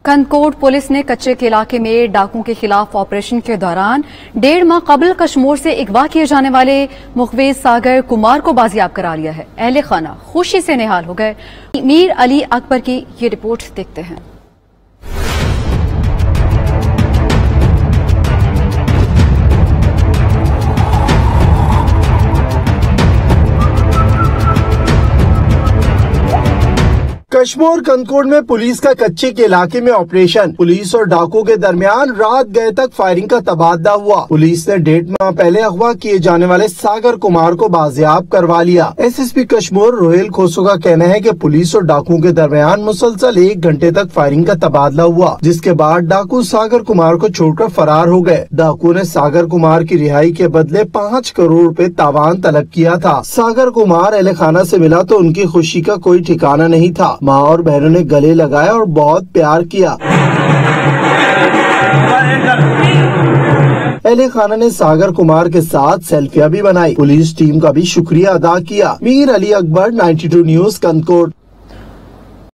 Kandhkot police ने कच्चे के इलाके में डाकुओं के खिलाफ ऑपरेशन के दौरान 1.5 माह कबल कश्मीर से अगवा किए जाने वाले मुखबिर सागर कुमार को बाजियाब करा लिया है। अहले खाना खुशी से निहाल हो गए। मीर अली अकबर की ये रिपोर्ट देखते हैं। कश्मीर कंदकोट में पुलिस का कच्चे के इलाके में ऑपरेशन। पुलिस और डाकुओं के दरमियान रात गए तक फायरिंग का तबादला हुआ। पुलिस ने 1.5 माह पहले अगवा किए जाने वाले सागर कुमार को बाजियाब करवा लिया। एसएसपी कश्मीर रोहेल खोसो का कहना है कि पुलिस और डाकुओं के दरमियान मुसलसल 1 घंटे तक फायरिंग का तबादला हुआ, जिसके बाद डाकू सागर कुमार को छोड़कर फरार हो गए। डाकुओं ने सागर कुमार की रिहाई के बदले 5 करोड़ रुपए तावान तलब किया था। सागर कुमार अहले खाना से मिला तो उनकी खुशी का कोई ठिकाना नहीं था। माँ और बहनों ने गले लगाया और बहुत प्यार किया। अहले खाना ने सागर कुमार के साथ सेल्फियां भी बनाई। पुलिस टीम का भी शुक्रिया अदा किया। मीर अली अकबर, 92 न्यूज़, कंदकोट।